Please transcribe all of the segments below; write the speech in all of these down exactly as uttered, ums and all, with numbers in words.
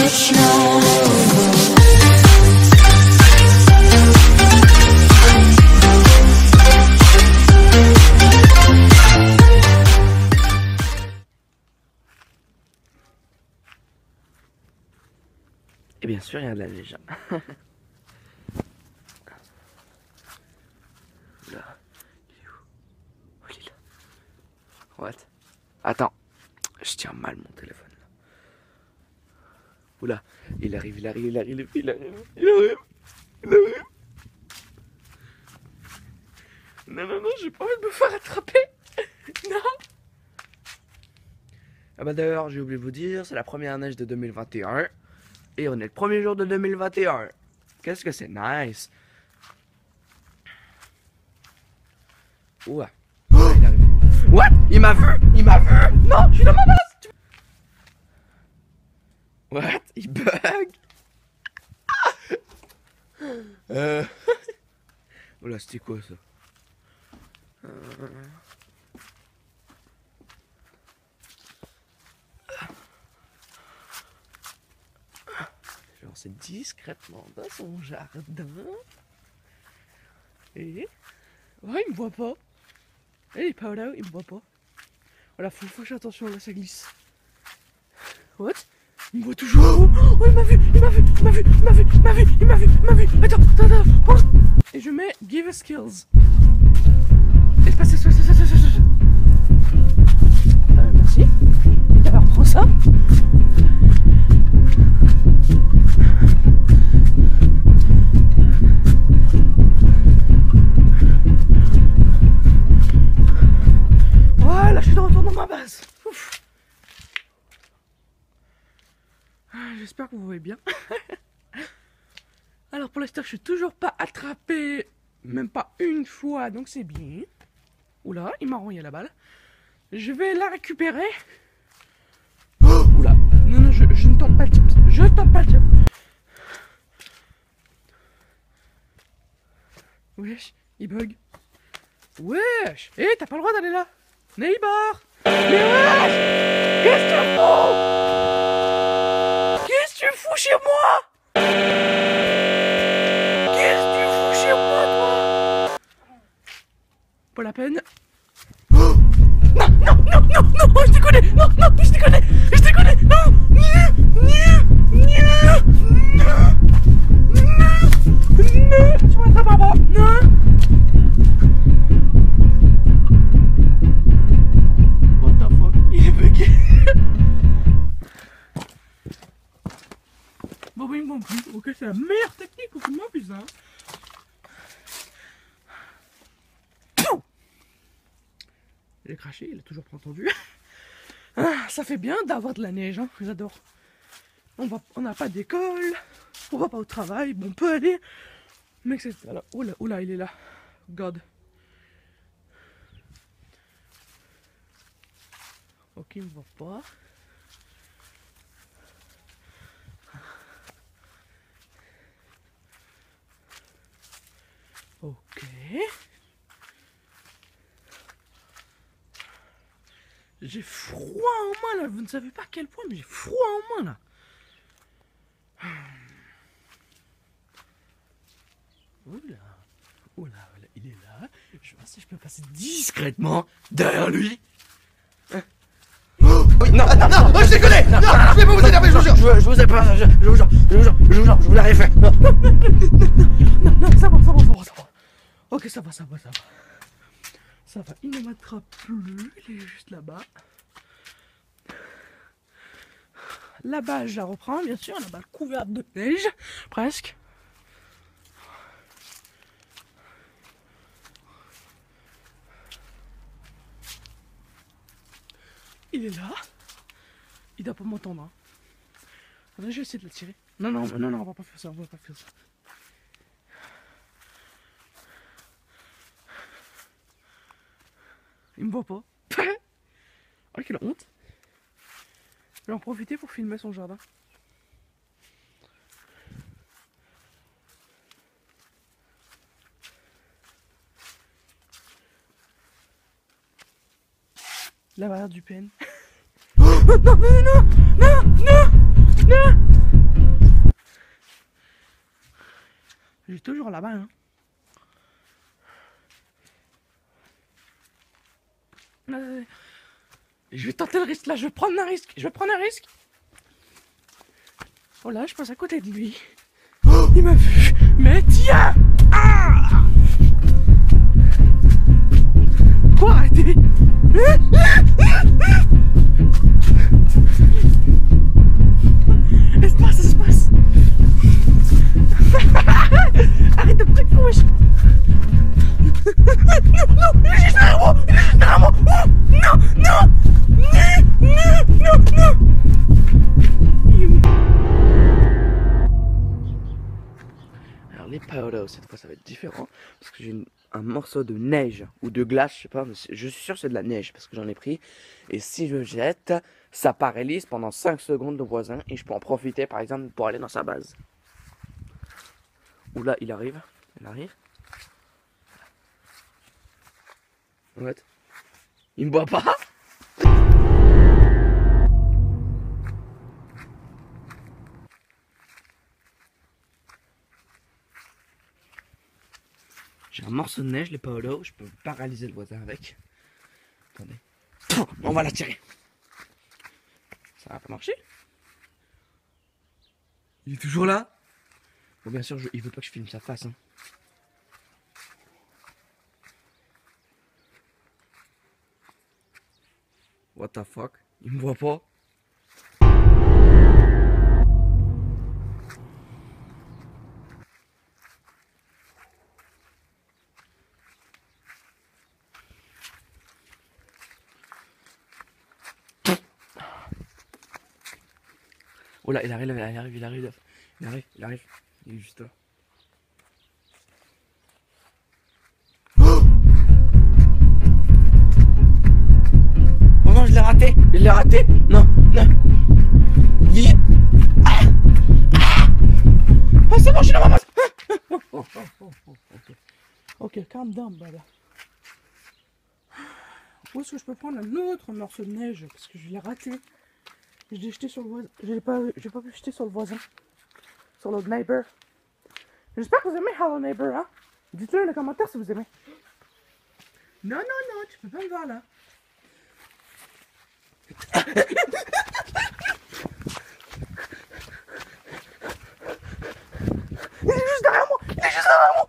Et bien sûr, il y a de la neige. Là. Il est où? Oh, il est là. What? Attends. Je tiens mal mon téléphone. Là. Oula. Il arrive, il arrive, il arrive, il arrive. Il arrive. Il arrive. Non, non, non, j'ai pas envie de me faire attraper. Non. Ah bah d'ailleurs, j'ai oublié de vous dire, c'est la première neige de deux mille vingt et un. Et on est le premier jour de deux mille vingt et un. Qu'est-ce que c'est nice. Ouah. Oh, il arrive. What? Il m'a vu? Il m'a vu? Non, je suis dans ma base. What? Il bug? euh... Oula, c'était quoi ça? euh... C'est discrètement dans son jardin. Et... Ouais, il me voit pas. Il est pas là, il me voit pas. Voilà, faut, faut que j'ai attention, là, ça glisse. What? Il me voit toujours. Oh, il m'a vu, il m'a vu, il m'a vu, il m'a vu, il m'a vu, il m'a vu, il m'a vu. Attends, attends, attends. Et je mets give us skills. Espace, espace, espace, espace, espace. Euh, merci. Et d'abord, prends ça. Voilà, je suis de retour dans ma base. Ouf. J'espère que vous voyez bien. Alors pour l'instant, je suis toujours pas attrapé, même pas une fois, donc c'est bien. Oula, il m'a renvoyé la balle. Je vais la récupérer. Oh, oula, non, non, je, je ne tente pas le jump. Je ne tente pas le jump. Wesh, il bug. Wesh, hé, hey, t'as pas le droit d'aller là. Neighbor. Mais wesh, qu'est-ce que tu fous? Qu'est-ce que tu fous chez moi? Qu'est-ce que tu fous chez moi, toi? Pas la peine. Oh, non, non, non, non, non, oh, je déconne. Non, non, je déconne. Je déconne. Non, non, non, non, non, tu m'attrapes pas. Non. What the fuck? Il est bugué. Bon, bah, il m'en plus. Ok, c'est la meilleure technique pour que je m'en ça. J'ai craché, il a toujours pas entendu. Ah, ça fait bien d'avoir de la neige, hein. J'adore. On va, on n'a pas d'école, on va pas au travail, bon, on peut aller. Mais c'est là. Oula, oula, il est là. God. Ok, il me voit pas. Ok. J'ai froid en main là, vous ne savez pas à quel point, mais j'ai froid en main là. Oula, oula, oula, il est là. Je vais voir si je peux passer discrètement derrière lui. Hein? Oh, oui, non, non, non, non, je déconne. Non, non, je vais pas vous énerver, je vous jure. Je, je vous ai pas, je, je vous jure, je vous jure, je vous jure, je vous l'ai rien fait. Non, non, non, non, non, ça va, ça va, ça va, ça va. Ok, ça va, ça va, ça va. Ça va, il ne m'attrape plus, il est juste là-bas. La balle, je la reprends, bien sûr, la balle couverte de neige, presque. Il est là. Il doit pas m'entendre. Hein. Attends, je vais essayer de le tirer. Non, non, non, non, on va pas faire ça, on va pas faire ça. Il me voit pas. Oh, quelle honte. Je vais en profiter pour filmer son jardin. La barrière du P N. Oh, non, non, non, non, non, non, non. est toujours là-bas, hein. Euh, je vais tenter le risque là, je vais prendre un risque, je vais prendre un risque. Oh là, je passe à côté de lui. Oh, il m'a vu. Mais tiens. Ah. Quoi, arrêtez. Espace, espace. Arrête de me faire wesh. Non, non, il est juste derrière moi. Il est juste derrière moi. Oh, non, non. Non, non, non. Alors les paolos, cette fois ça va être différent. Parce que j'ai une... un morceau de neige ou de glace, je sais pas, mais je suis sûr que c'est de la neige parce que j'en ai pris. Et si je jette, ça paralyse pendant cinq secondes le voisin et je peux en profiter par exemple pour aller dans sa base. Oula, il arrive, il arrive. En fait, il me voit pas. J'ai un morceau de neige, les paolos, je peux paralyser le voisin avec. Attendez. On va la tirer. Ça va pas marcher. Il est toujours là. Bon, bien sûr, je... il veut pas que je filme sa face. Hein. What the fuck? Il me voit pas. Oh là, il arrive, il arrive, il arrive, il arrive, il arrive, il est juste là. Oh, oh non, je l'ai raté, je l'ai raté, non, non. Il... Ah, ah, ah c'est bon, je suis dans ma masse. Oh, oh, oh, oh, oh, ok, ok, calm down, brother. Où est-ce que je peux prendre un autre morceau de neige parce que je l'ai raté. Je l'ai jeté sur le voisin. Je l'ai pas, j'ai pas pu jeter sur le voisin. Sur le neighbor. J'espère que vous aimez Hello Neighbor, hein. Dites-le dans les commentaires si vous aimez. Non, non, non, tu peux pas me voir là. Il est juste derrière moi. Il est juste derrière moi.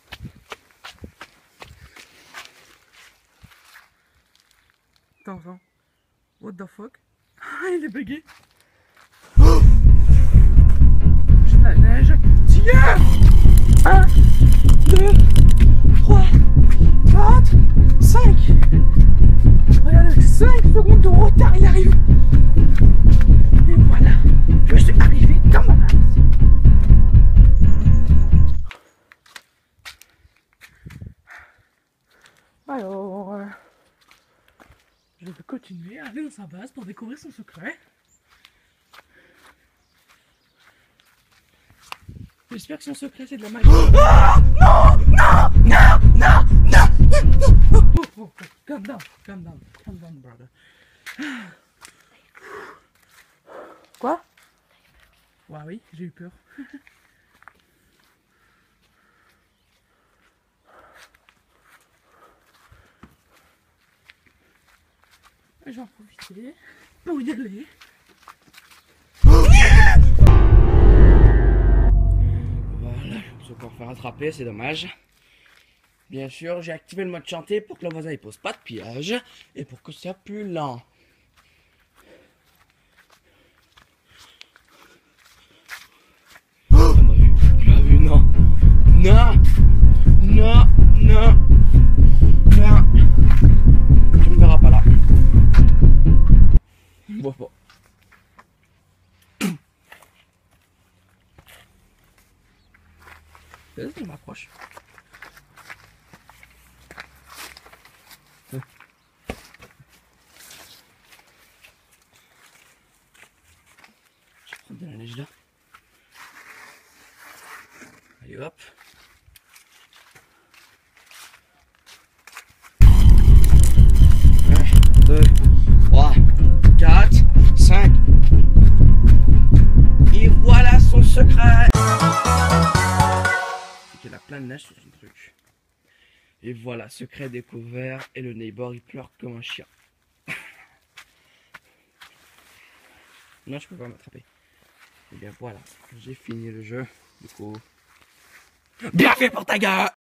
Attends, attends. What the fuck? Ah, il est bugué. Oh, j'ai de la neige. Tiens. un, deux, trois, quatre, cinq. Regarde, avec cinq secondes de retard, il arrive. Et voilà, je suis arrivé dans ma base. Alors... Euh... je vais continuer à aller dans sa base pour découvrir son secret. J'espère que son secret c'est de la magie. Oh, non, non, non, non, non, non. Oh, oh, oh, oh. Calm down, calm down, calm down, brother. Quoi? Ouais, oui, j'ai eu peur. Je vais en profiter pour y aller. Voilà, je vais encore faire attraper, c'est dommage. Bien sûr, j'ai activé le mode chanter pour que le voisin ne pose pas de piège et pour que ça soit plus lent. Oh, il m'a vu, il m'a vu, non, non, non, non, non. Tu me verras pas là. Il me voit pas. Vas-y, il m'approche. Ouais. Je vais prendre de la neige là. Allez hop. un, deux, trois, quatre, cinq. Et voilà son secret. plein de neige sur son truc. Et voilà, secret découvert, et le neighbor il pleure comme un chien. Non, je peux pas m'attraper. Et bien voilà, j'ai fini le jeu. Du coup, bien fait pour ta gueule!